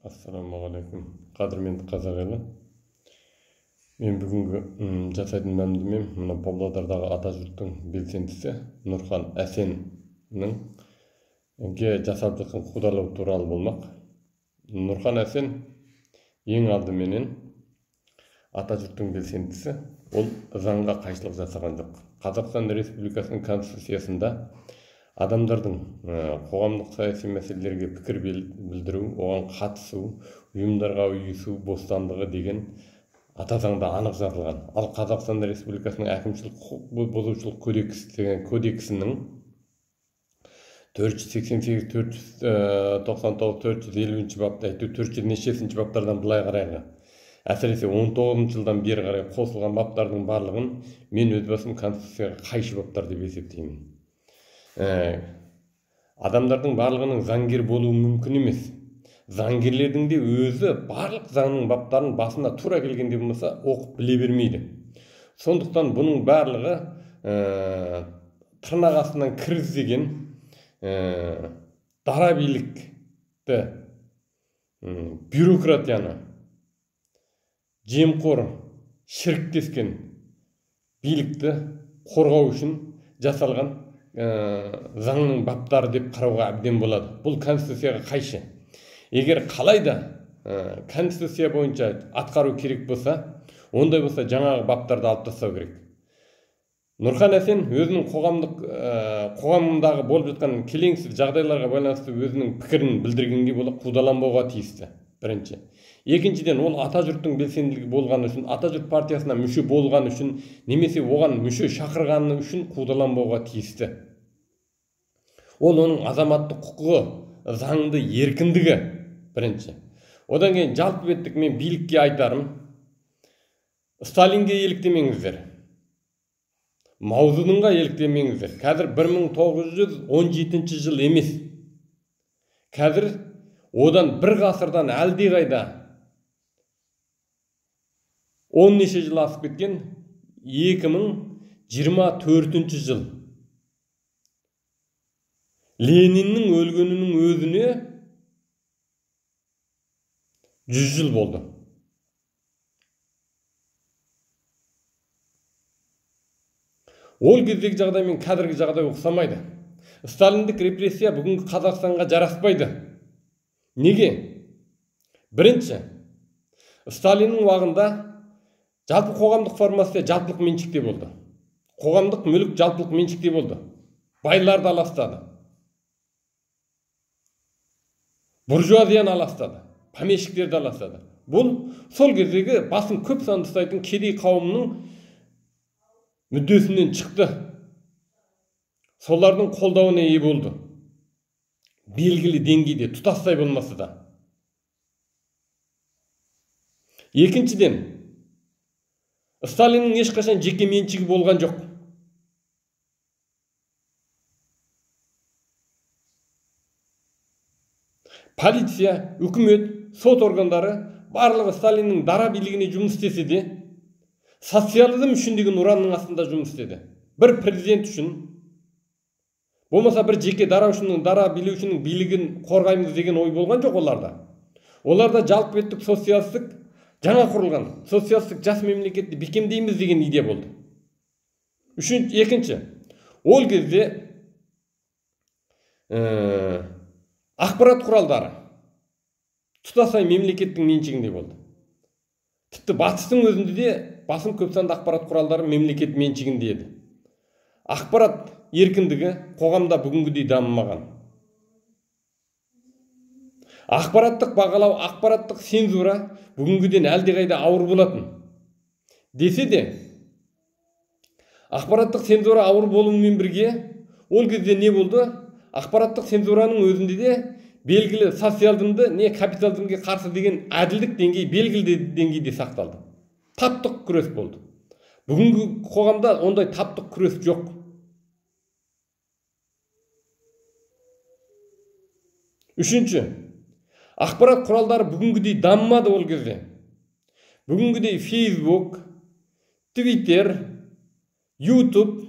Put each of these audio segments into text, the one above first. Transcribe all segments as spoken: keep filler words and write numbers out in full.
Assalamualaikum. Qadırmenді қазақ елі. Мен бүгінгі жасайтын мәлімдемем мына Павлодардағы Атажұрттың белсендісі Нұрхан Әсеннің ге жасап жатқан қудалау туралы болмақ. Нұрхан Әсен ең алдыменен Атажұрттың белсендісі, ол заңға қайшылық жасаған жоқ. Қазақстан Республикасының Конституциясында адамдардың қоғамдық саяси мәселелерге пікір білдіру, оған қатысу, ұйымдарға ұйысу бостандығы деген ата заңда анық жазылған. Ал Қазақстан Республикасының әкімшілік құқық бұзушылық кодексінің төрт жүз сексен сегіз, төрт жүз тоқсан тоғыз, төрт жүз елуінші бапта, төрт жүз нешесінші баптардан былай қарайғы. Әсіресе он тоғызыншы жылдан бері қарай қосылған баптардың барлығын мен өз басым Конституцияға қайшы баптар деп есептеймін. Адамдардың барлығының заңгер болуы мүмкін емес. Заңгерлердің де өзі барлық заңның баптарын басына тура келгенде болмаса оқып біле бермейді. Сондықтан бұның барлығы тырнақ астынан кіріз деген дара билікті, бюрократияны, жемқор, шіріктескен билікті қорғау үшін жасалған заңның баптары деп қарауға әбден болады. Бұл Конституцияға қайшы. Егер қалайда Конституция бойынша атқару керек болса, ондай болса жаңағы баптарды алып тастау керек. Нұрхан Әсен өзінің қоғамдық қоғамдағы болып жатқан келеңсіз жағдайларға байланысты өзінің пікірін білдіргенге бола қудаланбауға тиісті. Бірінші. Екіншіден, ол Атажұрттың белсенділігі болғаны үшін, Атажұрт партиясына мүше болғаны үшін, немесе оған мүше шақырғаны үшін қудаланбауға тиісті. Ол оның азаматтық құқығы, заңды еркіндігі бірінші. Одан кейін жалпы беттік мен билікке айтарым, Сталинге еліктемеңіздер, Маудзедонға еліктемеңіздер. Қазір бір мың тоғыз жүз он жетінші жыл емес. Қазір одан бір ғасырдан әлде қайда он неше жыл асып кеткен екі мың жиырма төртінші жыл. Лениннің өлгенінің өзіне жүз жыл болды. Ол кездегі жағдай мен қазіргі жағдай ұқсамайды. Сталиндік репрессия бүгінгі Қазақстанға жараспайды. Неге? Бірінші, Сталиннің уағында жалпы қоғамдық формация жалпылық меншікте болды. Қоғамдық мүлік жалпылық меншікте болды. Байларды аластады. Буржуазияны аластады. Помещиктерді аластады. Бұл сол кездегі басым көп санды ұстайтын кедей қауымның мүддесінен шықты. Солардың қолдауына ие болды. Белгілі деңгейде, тұтастай болмасы да. Екіншіден, Сталиннің ешқашан жеке меншігі болған жоқ. Полиция, үкімет, сот органдары барлығы Сталиннің дара билігіне жұмыс істесе де, социализм үшін деген ұранның астында жұмыс істеді. Бір президент үшін, болмаса бір жеке дара үшін, дара билеушінің билігін қорғаймыз деген ой болған жоқ оларда. Оларда жалпы беттік социалистік жаңа құрылған социалистік жас мемлекетті бекемдейміз деген идея болды. Үшінші, екінші, ол кезде ақпарат құралдары тұтастай мемлекеттің меншігінде болды. Тіпті батыстың өзінде де басым көп санды ақпарат құралдары мемлекет меншігінде еді. Ақпарат еркіндігі қоғамда бүгінгідей дамымаған. Ақпараттық бағалау, ақпараттық цензура бүгінгіден әлдеқайда ауыр болатын. Десе де, ақпараттық цензура ауыр болуымен бірге, ол кезде не болды? Ақпараттық цензураның өзінде де белгілі социализмді, не капитализмге қарсы деген әділдік деңгей белгілі деңгейде сақталды. Таптық күрес болды. Бүгінгі қоғамда ондай таптық күрес жоқ. Үшінші, ақпарат құралдары бүгінгідей дамымады ол кезде. Бүгінгідей Facebook, Twitter, YouTube,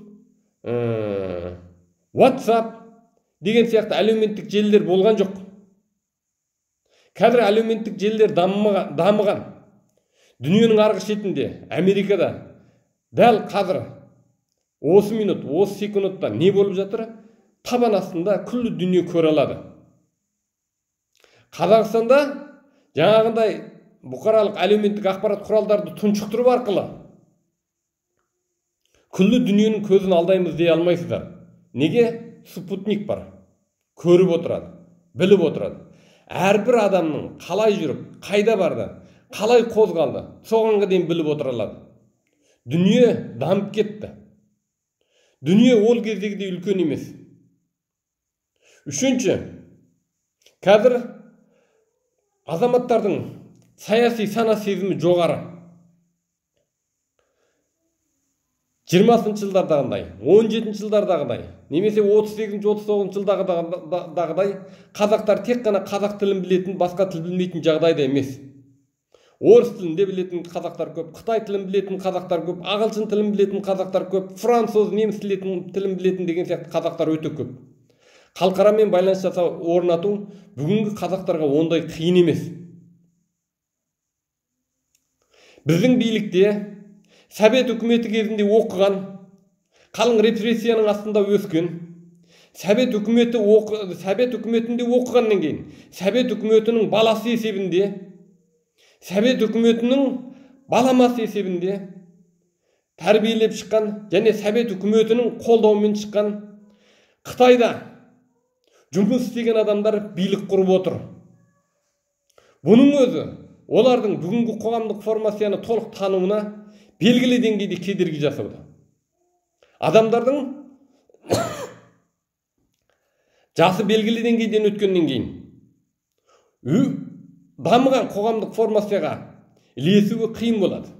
WhatsApp деген сияқты әлеуметтік желілер болған жоқ. Қазір әлеуметтік желілер дамыған. Дүниенің арғы шетінде, Америкада дәл қазір осы минут, осы секундта не болып жатыр? Табан астында күллі дүние көре алады. Қазақстанда жаңағындай бұқаралық әлеуметтік ақпарат құралдарды тұншықтыру арқылы күллі дүниенің көзін алдаймыз дей алмайсыздар. Неге? Спутник бар. Көріп отырады, біліп отырады. Әрбір адамның қалай жүріп, қайда барды, қалай қозғалды, соғанға дейін біліп отыра алады. Дүние дамып кетті. Дүние ол кездегідей үлкен емес. Үшінші, қазір азаматтардың саяси сана сезімі жоғары. жиырмасыншы жылдардағыдай, он жетінші жылдардағыдай, немесе отыз сегізінші отыз тоғызыншы жылдағыдай қазақтар тек қана қазақ тілін білетін, басқа тіл білмейтін жағдайда емес. Орыс тілінде білетін қазақтар көп, Қытай тілін білетін қазақтар көп, ағылшын тілін білетін қазақтар көп, француз, неміс тілін білетін деген сияқты қазақтар өте көп. Халықарамен байланыс жасау орнату бүгінгі қазақтарға ондай қиын емес. Біздің билікте Совет үкіметі кезінде оқыған, қалың репрессияның астында өскен, Совет үкіметі Совет үкіметінде оқығаннан кейін, Совет үкіметінің баласы есебінде, Совет үкіметінің баламасы есебінде тәрбиелеп шыққан және Совет үкіметінің қолдауымен шыққан Қытайда жұмыс істеген адамдар билік құрып отыр. Бұның өзі олардың бүгінгі қоғамдық формацияны толық тануына белгілі деңгейде кедергі жасауда. Адамдардың жасы белгілі деңгейден өткеннен кейін дамыған қоғамдық формацияға ілесуі қиын болады.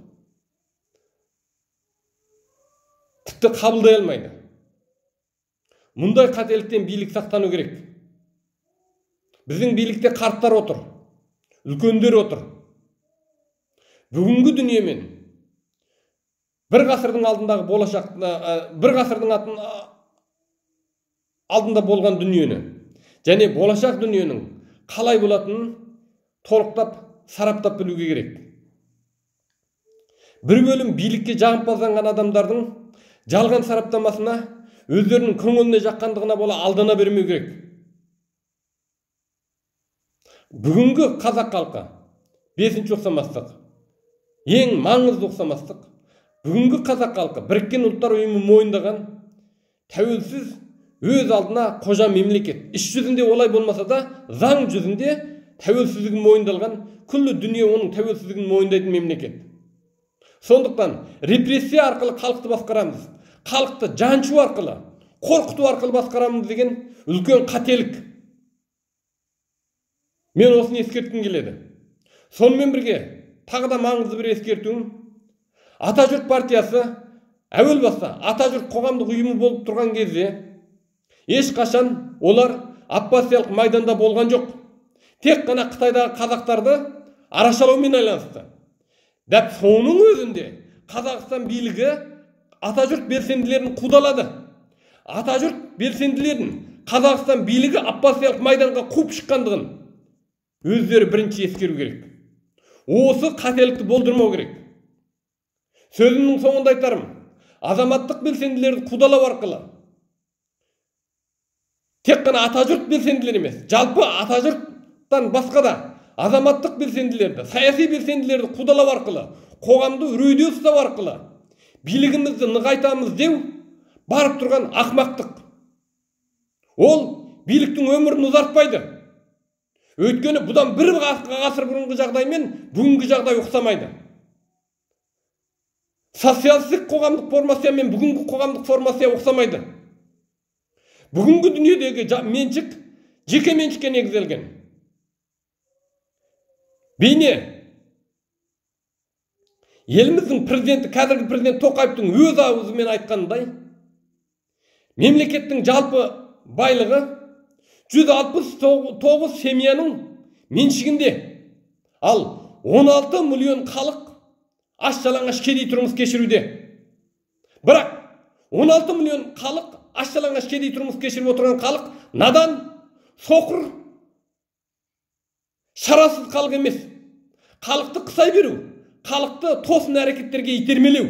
Тіпті қабылдай алмайды. Мұндай қателіктен билік сақтану керек. Біздің билікте қарттар отыр, үлкендер отыр. Бүгінгі дүниемен бір ғасырдың алдындағы болашақ, бір ғасырдың алдында болған дүниені және болашақ дүниенің қалай болатынын толықтап, сараптап білуге керек. Бір бөлім билікке жағымпазданған адамдардың жалған сараптамасына өздерінің көңіліне жаққандығына бола алдана бермеу керек. Бүгінгі қазақ халқы бесінші ұқсамастық, ең маңызды ұқсамастық, бүгінгі қазақ халқы біріккен ұлттар ұйымы мойындаған тәуелсіз өз алдына қожа мемлекет. Іс жүзінде олай болмаса да, заң жүзінде тәуелсіздігін мойындалған, күллі дүние оның тәуелсіздігін мойындайтын мемлекет. Сондықтан репрессия арқылы халықты басқарамыз, халықты жаншу арқылы, қорқыту арқылы басқарамыз деген үлкен қателік. Мен осыны ескерткім келеді. Сонымен бірге тағы да маңызды бір ескертуім, Атажұрт партиясы әуел баста Атажұрт қоғамдық ұйымы болып тұрған кезде ешқашан олар Аббасиялық майданда болған жоқ. Тек қана Қытайдағы қазақтарды арашалаумен айланысты. Дәп соның өзінде Қазақстан билігі Атажұрт белсенділерін қудалады. Атажұрт белсенділерін Қазақстан билігі Аббасиялық майданға қуып шыққандығын өздері бірінші ескеру керек. Осы қателікті болдырмау керек. Сөзімнің соңында айтарым, азаматтық белсенділерді қудалау арқылы тек қана Атажұрт белсенділер емес, жалпы Атажұрттан басқа да азаматтық белсенділерді, саяси белсенділерді қудалау арқылы, қоғамды үрейде ұстау арқылы билігімізді нығайтамыз деу барып тұрған ақмақтық. Ол биліктің өмірін ұзартпайды. Өйткені бұдан бір ғасыр бұрынғы жағдай мен бүгінгі жағдай ұқсамайды. Социалистік қоғамдық формация мен бүгінгі қоғамдық формация ұқсамайды. Бүгінгі дүниедегі меншік жеке меншікке негізделген. Бейне еліміздің президенті, қазіргі президент Тоқаевтың өз аузымен айтқанындай, мемлекеттің жалпы байлығы жүз алпыс тоғыз семьяның меншігінде, ал он алты миллион халық аш-жалаңаш кедей тұрмыс кешіруде. Бірақ он алты миллион халық аш-жалаңаш кедей тұрмыс кешіріп отырған халық надан, соқыр шарасыз халық емес. Халықты қысай беру, халықты тосын әрекеттерге итермелеу.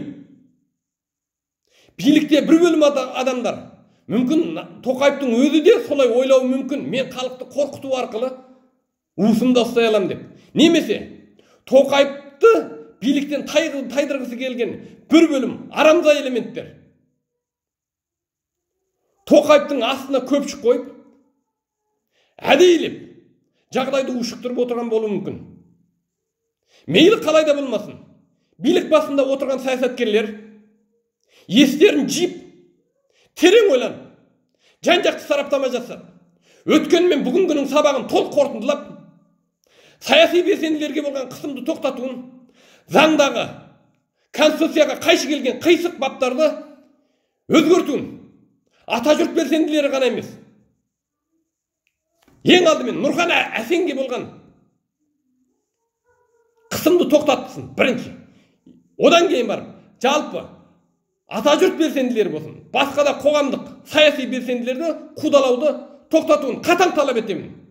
Билікте бір бөлім адамдар, мүмкін Тоқаевтың өзі де солай ойлауы мүмкін. Мен халықты қорқыту арқылы уысымда ұстай аламын деп. Немесе Тоқаевты биліктен тайдырғысы келген бір бөлім арамза элементтер Тоқаевтың астына көпшік қойып, әдейілеп жағдайды ушықтырып отырған болуы мүмкін. Мейлі қалай да болмасын, билік басында отырған саясаткерлер естерін жиып, терең ойланып, жан-жақты сараптама жасап, өткен мен бүгінгінің сабағын толық қорытындылап, саяси белсенділерге болған қысымды тоқтатуын, заңдағы, конституцияға қайшы келген қисық баптарды өзгертуін, атажұрт белсенділері ғана емес, ең алдымен Нұрхан Әсенге болған қысымды тоқтатсын, бірінші. Одан кейін барып, жалпы атажұрт белсенділері болсын, басқа да қоғамдық саяси белсенділерді қудалауды тоқтатуын қатаң талап етемін.